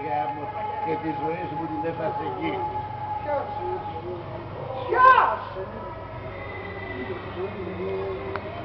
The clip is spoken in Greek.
Παναγία μου και τη ζωή μου την έφτασε εκεί. Ποιος?